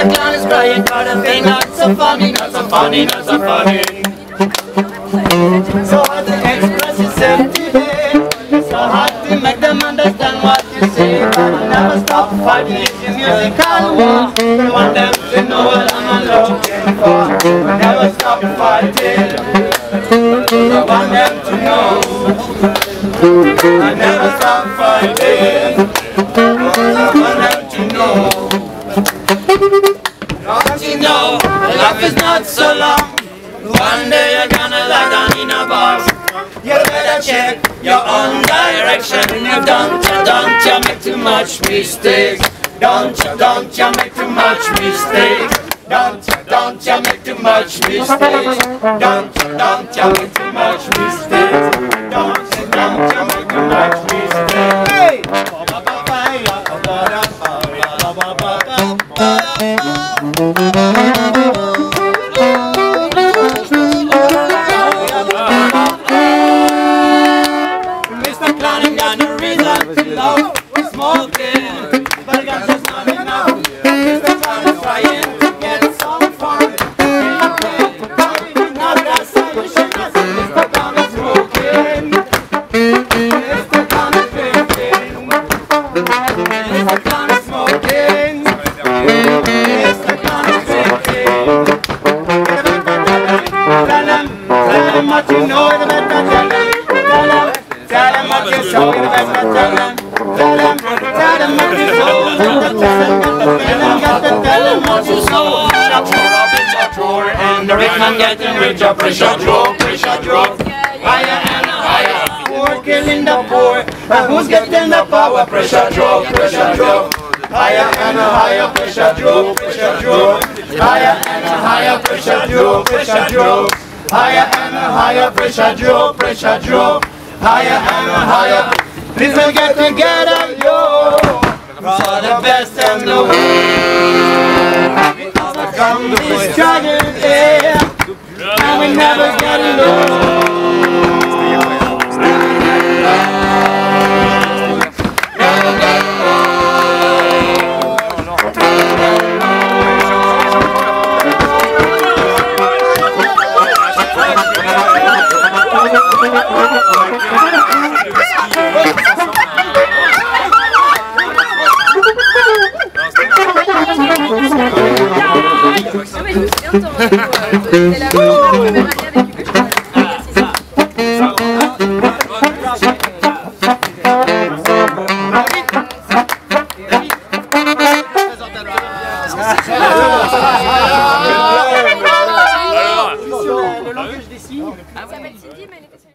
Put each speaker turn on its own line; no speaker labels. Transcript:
clown is crying for the thing not so funny, not so funny, not so funny. So hard to express yourself today, so hard to make them understand what you say. But I never stop fighting in musical war. I want them to know what I'm looking for. I never stop fighting. I want them to know. I never stop fighting. I want them to know. Don't you know, life is not so long. One day you're gonna lie down in a bar. You better check your own direction. Don't you make too much mistakes. Don't you make too much mistakes. Don't you make too much mistakes. Don't you make too much mistakes. Don't you make too much mistakes. Hey! Mr. Clown ain't got no reason to love smoking, but I got just not enough. Mr. Clown is trying to get some fun. Not that solution, Mr. Clown is smoking. Mr. Clown is drinking. Mr. Clown is smoking. Mr. Clown is drinking. Tell them what you know, you better tell them. Tell them what you show, you better tell them. Tell them what you show, you better tell them what you show. Chaccour, and the rich man getting richer. Pressure drop, pressure drop. Higher and higher. Poor killing the poor, and who's getting the power? Pressure drop, pressure drop. Higher and higher, pressure drop, pressure drop. Higher and higher, pressure drop, pressure drop. Higher and higher, pressure drop, pressure drop. Higher and higher. Please we'll get together, yo, for the best and the worst. Overcome this struggle, yeah, and we never get alone.
Le langage des signes. Elle s'appelle Cindy, mais elle était